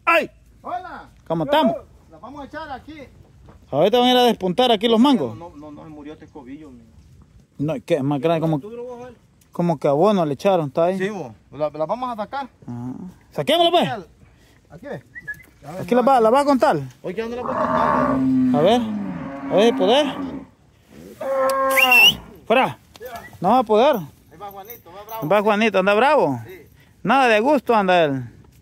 ¡Ay! Hola. ¿Cómo estamos? La vamos a echar aquí. Ahorita van a ir a despuntar aquí los mangos. No se murió este escobillo, amigo. No, ¿qué? Es más grande, como que abono le echaron, ¿está ahí? Sí, vos. La vamos a sacar. Ah. Saquémosla, pues. Aquí ve. Aquí la va a contar. Hoy que ando la voy a sacar. A ver si poder. Fuera. No va a poder. Ahí va Juanito, va bravo. Va Juanito, anda bravo. Sí. Nada de gusto anda él.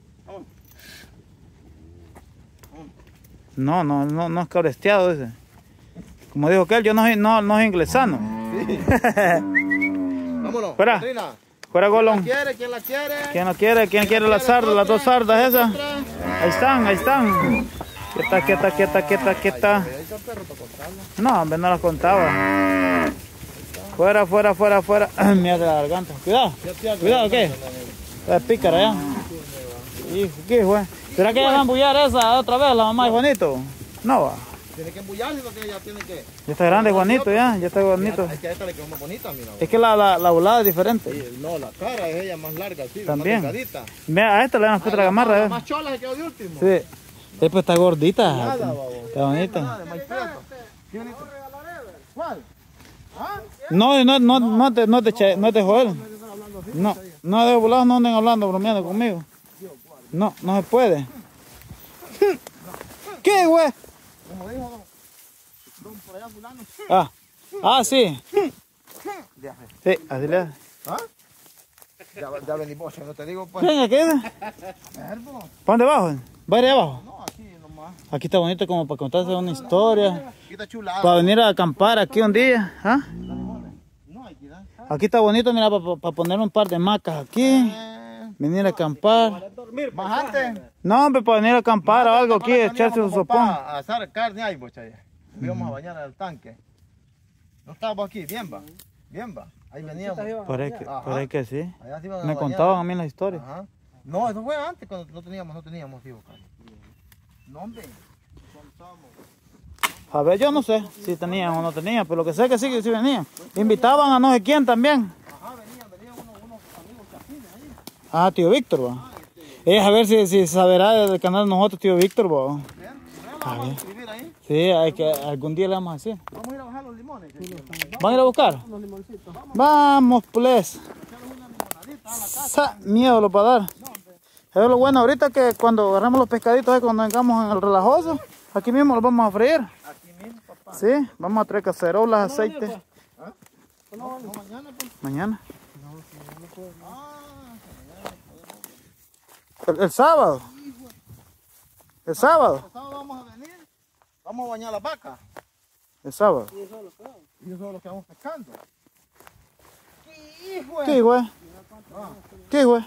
No es cabresteado ese. Como dijo que él, yo no soy inglesano. Sí. Vámonos. Fuera. Catrina. Fuera Golón. ¿Quién la quiere? ¿Quién no quiere? ¿Quién quiere las sardas? Las dos sardas esas. Ahí están. Quieta. No, hombre, no las contaba. Fuera. Mira la garganta. Cuidado, ¿qué? Es pícara ya. Hijo, ¿qué fue? ¿Será que van a embullar esa otra vez, la mamá de Juanito? No va. Tiene que embullarse porque ella tiene que... Ya está grande Juanito, ya está bonito. Es que a esta le quedó más bonita, mira. Es que la volada es diferente. Sí, no, la cara es ella más larga, sí, También. más delgadita. Mira, a esta le dan puta la gamarra, La más chola se quedó de último. Sí. Después está gordita. Nada, babo. Está bonita. Nada, de maíz preto. Qué bonito. ¿Cuál? ¿Ah? No te joder. No, de volado no anden hablando, bromeando conmigo. No se puede. ¿Qué, güey? Como dijo don por allá fulano. Sí. Ya, Sí, así le hace. ¿ah? Ya venimos, no te digo pues. Venga, ¿qué es? Verbo. ¿Para dónde abajo? ¿Va a ir abajo? No, aquí nomás. Aquí está bonito como para contarse una historia. Aquí está chulada. Para venir a acampar aquí un día. ¿Ah? No, hay que dar. Aquí está bonito, mira, para poner un par de hamacas aquí. Venir a acampar. Bajante. No, hombre, para venir a acampar o algo aquí, echarse un sopón. A asar carne ahí, bochaya. Íbamos a bañar al tanque. No estábamos aquí, bien va. Ahí veníamos. Por ahí que sí. Allá se iban a Me bañar. contaban a mí las historias. Ajá. No, eso fue antes cuando no teníamos hijos, Cari. No, hombre. A ver, yo no sé si tenían o no tenían, pero lo que sé es que sí venían. Invitaban a no sé quién también. Ajá, venían unos amigos chapines ahí. Ah, tío Víctor, va. A ver si saberá del canal de nosotros, tío Víctor, va. Vamos a escribir ahí. Sí, hay que algún día le vamos a decir. Vamos a ir a bajar los limones. ¿Van a ir a buscar? Los limoncitos. Vamos, pues. Miedo lo para dar. Es lo bueno ahorita que cuando agarramos los pescaditos, cuando vengamos en el relajoso, aquí mismo los vamos a freír. Aquí mismo, papá. Sí, vamos a traer cacerolas, aceite. No, mañana, pues. Mañana. Ah, El sábado. El sábado. el sábado vamos a venir. Vamos a bañar las vacas. El sábado. Y eso es lo que vamos pescando. ¿Qué hijo? ¿Qué, güey? ¿Qué, güey?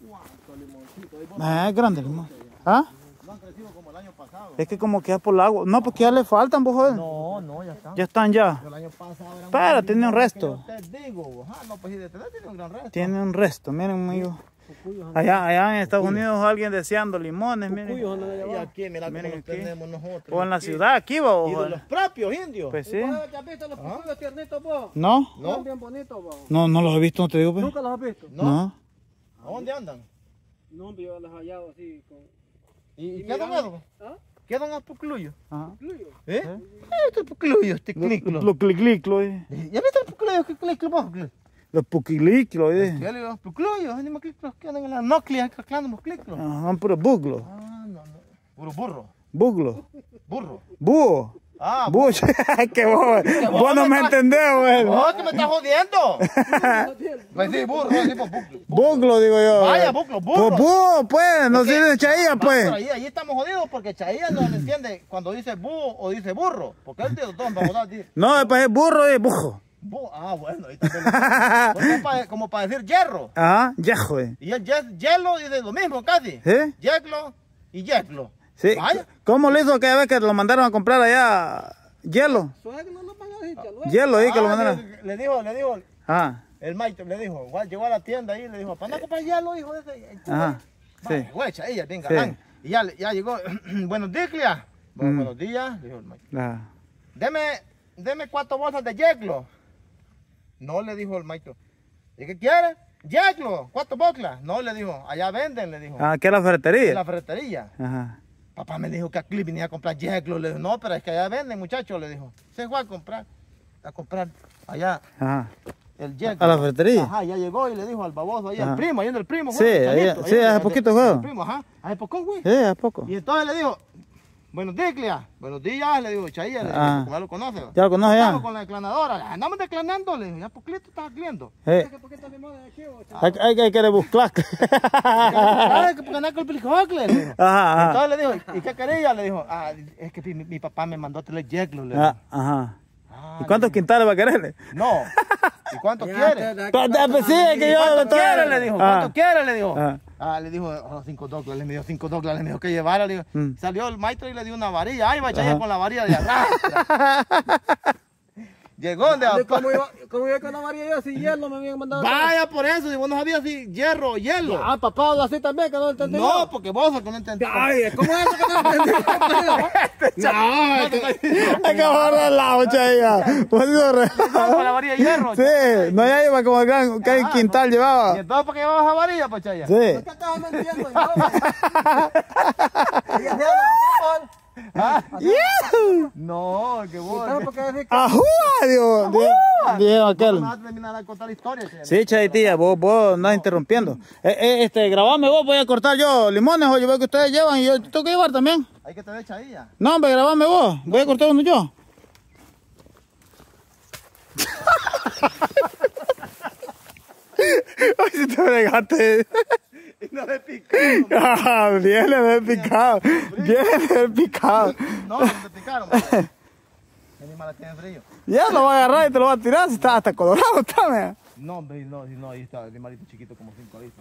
Es grande el limón. ¿Ah? No han crecido como el año pasado. Es que como queda por el agua. No, porque ya le faltan, vos, joder. No, ya está. Ya están ya. El año pasado eran Pero unos tiene un limones resto. que yo te digo, no, pues si de tener tiene un gran resto. Tiene un resto, miren, amigo. Allá en Estados Unidos alguien deseando limones, miren. Y aquí, mira Miren cómo aquí. tenemos nosotros. O en la aquí. ciudad, aquí, vos. Y de los propios indios. Pues sí. ¿Te has visto los pocuyos tiernitos vos? ¿No? ¿No? Son bien bonitos vos. No los he visto, no te digo, pues. ¿Nunca los has visto? ¿No? ¿A dónde andan? No, yo los he hallado así con... ¿Y qué dan eso? ¿Ah? ¿Qué dan a pucluyo? Ajá. ¿Incluyo? ¿Eh? Este pucluyo, este cliclo. Los clicliclos, ¿Ya viste el pucluyo? ¿Qué cliclo vos? Los puquiliclos, ¿Qué le digo? Pucluyo, animales cliclos que andan en la nóclea, creclando los cliclos. son puros buglos. Ah, no. Puro burro. Buglos. Burro. Búho. Ah, Bush. Que vos no me entendés, güey. ¡Oh, que me estás jodiendo! Pues sí, burro, sí, pues buclo. Buglo, digo yo. Vaya, buclo, burro. Pues búho, pues. No sirve chaía, pues. Pero ahí estamos jodidos porque Chaía no le entiende cuando dice búho o dice burro. Porque él dice todo, vamos a decir. No, pues es burro y bujo. Bueno, ahí está. Como para decir hierro. Ajá, ya, güey. Y el hielo dice lo mismo casi. ¿Sí? Yeclo y yeclo. Sí. Vaya. ¿Cómo le hizo aquella vez que lo mandaron a comprar allá hielo? Suave que no lo van a decir, chaval. Hielo ahí que lo mandaron. Le dijo, Ah, el maestro le dijo, igual llegó a la tienda ahí y le dijo, ¿para no comprar hielo, hijo? ajá. Sí. Güey, ella, venga, Sí. Y ya llegó, buenos días, Clia. Buenos días, le dijo el maestro. Ah. Deme 4 bolsas de yeclo. No, le dijo el maestro. ¿Y qué quiere? Yeclo, 4 boclas. No, le dijo, allá venden, le dijo. Ah, ¿qué es la ferretería? En la ferretería. Ajá. Papá me dijo que aquí venía a comprar yeclo. Le dijo, no, pero es que allá venden, muchachos, le dijo. Se fue a comprar allá Ajá. el yeclo. ¿A la ferretería? Ajá, ya llegó y le dijo al baboso ahí, Ajá. al primo, ahí en el primo. Sí, güey, allá- chanito, sí, ahí hace el- poquito el fue. primo, ajá, hace poco, güey. Sí, ¿a poco? Y entonces le dijo, buenos días, Clea. Buenos días, le digo, Chaía, le digo, Ah. como ya lo conoce. ¿Ya lo conoce ya? Estamos con la declanadora. Andamos declanando, le digo, ya poquito estaba cliendo. ¿Por qué está de moda aquí, o? Hay que buscar. Claro, que porque andaba con el pelicocle, le digo. Ajá, ajá. Entonces le dijo, ¿y qué quería? Le dijo, ah, es que mi papá me mandó a traer yeclo, le digo. Ah, ajá. Ah, ¿Y cuántos quintales va a quererle? No. ¿Y cuánto quiere? Pues sí, es que yo... ¿Cuánto quiere? Le dijo, ¿cuánto quiere? Le dijo. Ah. Ah, le dijo, $5, le dio $5, le dijo que llevara, le dijo. Mm. Salió el maestro y le dio una varilla. Ay, va a Ajá. echar con la varilla de arrastra. Llegó donde ¿Cómo iba con la María yo? Si hielo me habían mandado. Vaya por eso, si vos no sabías si hierro o hielo. Ah, papá, habla así también, que no entendí. No, porque vos sos que no entendés. Ay, ¿cómo es eso que no entendí? No, es que... Hay que bajar al lado, chaya. Pues eso Con la varilla de hierro. Sí, no ya iba como acá, que Ajá, quintal ¿Y llevaba. entonces por qué llevabas a varilla, pachaya? Sí. ¿Qué estabas mintiendo? ¿Ah? ¡Yuhu! No, que vos. ¿Por qué decir que... ¡Ajúa, Dios! Dijo aquel. No vas a terminar de contar historias. Chaya. Sí, Chaitía, vos andás interrumpiendo. Grabame vos, voy a cortar yo limones, oye, veo que ustedes llevan y yo tengo que llevar también. Hay que te dé Chaía. No, hombre, grabame vos, voy a cortar uno yo. Ay, si te fregaste. Y no le picó. Ah, bien le he picado, bien le he picado. No, no te picaron. El animal tiene frío. Ya lo va a agarrar y te lo va a tirar, si está hasta colorado, está, mira. No, hombre, no, ahí está el animalito chiquito como 5 litros.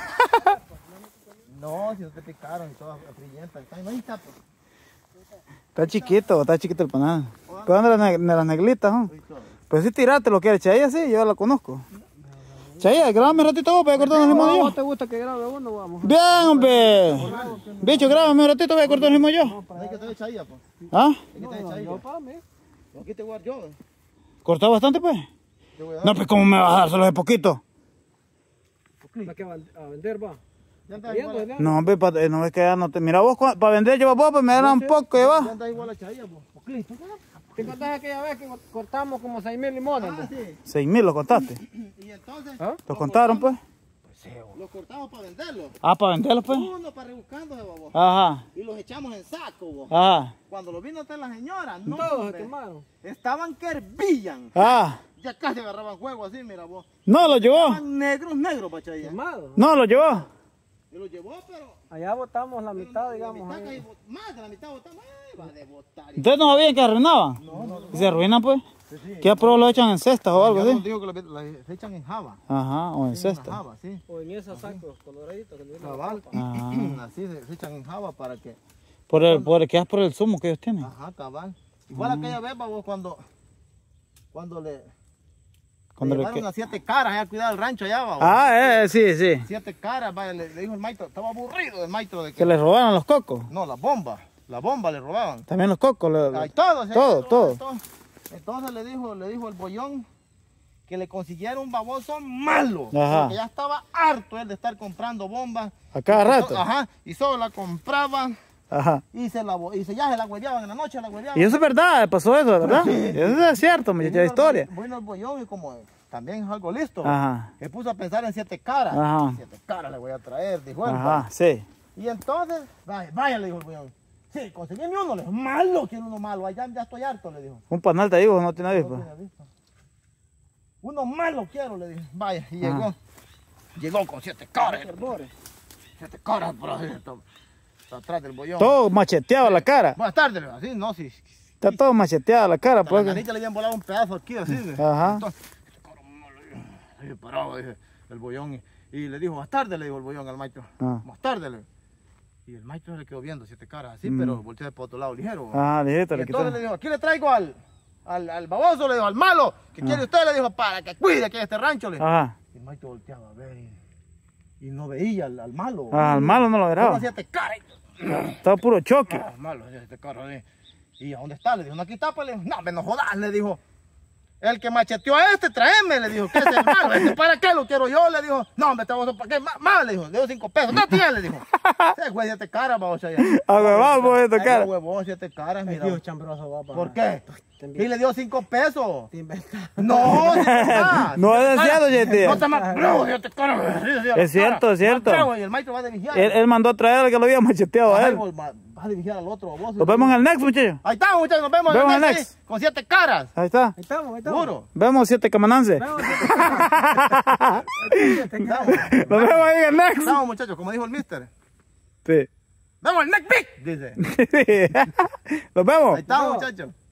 No, si no te picaron y toda frillenta. No, ahí está, pues. Está chiquito el panal. ¿Cuándo de las neglitas, no? Ahí está. Pues si tirarte lo quiere, Chaya, sí, yo la conozco. Chaya, grábame un ratito vos para cortar los limos ¿Cómo yo. te gusta que grabe uno? Vamos. Bien, hombre. Bicho, grábame un ratito, voy a cortar los limos yo. Hay que te dé Chaía, pues. ¿Ah? Hay que te dé No, Chaía. yo para mí. Aquí te voy a dar yo. ¿Cortado bastante, pues? Te voy a dar. No, pues, ¿cómo me vas a dar solo de poquito? ¿Para qué va a vender, va? Ya andas Yendo, igual, ¿verdad? No, hombre, no es que ya no te... Mira vos, para vender lleva vos, pues me dan un poco, ya lleva. andas igual a Chaía, pues. Poquito. ¿Te acordás aquella vez que cortamos como 6,000 limones? Ah, ¿no? sí. 6,000 lo contaste. Y entonces ¿Ah? ¿Lo contaron, pues? los cortamos para venderlos. Ah, para venderlos, pues. Uno para rebuscándose, babos. Ajá, Y los echamos en saco, vos. ajá, Cuando los vino a traer la señora, no, Todos se hombre, quemaron. estaban que hervían. ah. Ya casi agarraban juego así, mira vos. No, lo llevó. Estaban negros, pachaya. Quemados. No, lo llevó. Y lo llevó, pero... Allá botamos la mitad, la digamos. mitad ahí. casi más de la mitad botamos. Ay, va de botar. ¿Ustedes no sabían que arruinaban? ¿Y se arruinan, pues? ¿Qué apruebo lo echan en cestas o algo Ya nos así? dijo que la echan en java. Ajá, o en En cestas. java, sí. O en esos sacos coloraditos. Que le dieron. Cabal. Ah. Así se echan en java para que... Que es por el zumo que ellos tienen. Ajá, cabal. Igual aquella vez, babos, cuando le Cuando le llevaron que- a 7 caras allá a cuidar el rancho allá, babos. Sí, sí. 7 caras, vaya, le dijo el maestro, estaba aburrido el maestro de que... Que les robaron los cocos. No, la bomba le robaban. También los cocos. Ay, todo, todo. Entonces le dijo el bollón que le consiguiera un baboso malo. Ajá. Porque ya estaba harto él de estar comprando bombas. A cada rato. Ajá, y solo la compraban Ajá. y ya se la hueleaban en la noche, la hueleaban. Y eso es verdad, pasó eso, ¿verdad? Eso es cierto, muchacha, de historia. Bueno, el bollón y como también es algo listo. Ajá. Se puso a pensar en 7 caras. Ajá. 7 caras le voy a traer, dijo él. Ajá, sí. Y entonces, vaya, le dijo el bollón. Sí, conseguíme uno, le dijo, malo, quiero uno malo, allá ya estoy harto, le dijo. Un panal te digo, no tiene No avispa. tenía visto. Uno malo quiero, le dije. Vaya, y Ajá. llegó con 7 caras. Herbores. 7 caras por ahí, está atrás del bollón. Todo macheteado la cara. Buenas tardes, le digo, así, no, sí. Está todo macheteado la cara, A la pues. nanita le habían volado un pedazo aquí, así. Ajá. Entonces, este cabrón malo, ahí parado, dije, el bollón. Y le dijo, buenas tardes, le dijo el bollón al maestro. Ah. Buenas tardes, le dijo. Y el maestro le quedó viendo 7 caras así, pero volteó para otro lado ligero. Ah, dijiste, Y le entonces le quitaron. dijo, aquí le traigo al baboso, le dijo, al malo, que quiere usted, le dijo, para que cuide aquí este rancho, le dijo. Ajá. Y el maestro volteaba a ver y no veía al malo. Ah, al malo no lo Solo verá. hacía este cara. Estaba puro choque. Malo, hacía este cara. ¿Y a dónde está? Le dijo, no, aquí está, pues, le dijo, no, me no jodas, le dijo. El que macheteó a este, tráeme, le dijo. ¿Qué es el malo? ¿Para qué lo quiero yo? Le dijo. No, hombre, ¿para qué? Más, le dijo. Le dio 5 pesos. No tiene, le dijo. Ese güey, 7 caras, vamos allá. A huevón, pues, esta cara. A huevón, 7 caras, mira. Tío chambroso, papá. ¿Por qué? Y le dio 5 pesos. Te inventas. No, si te estás. No es cierto, Chete. No está más bravo, 7 caras. Es cierto, es cierto. Y el maestro va a dirigir. Él mandó a traer al que lo había macheteado a él. Va a dirigir al otro, a vos. Nos vemos en el next, muchachos. Ahí estamos, muchachos. Nos vemos Vemos en el el next. next. Con 7 caras. Ahí está. Ahí estamos. Seguro. Vemos 7 camanances. Vamos, Nos vemos ahí en el next. Estamos, muchachos, como dijo el mister. Sí. ¡Vemos el next pick! Dice. Nos vemos. Ahí estamos, muchachos.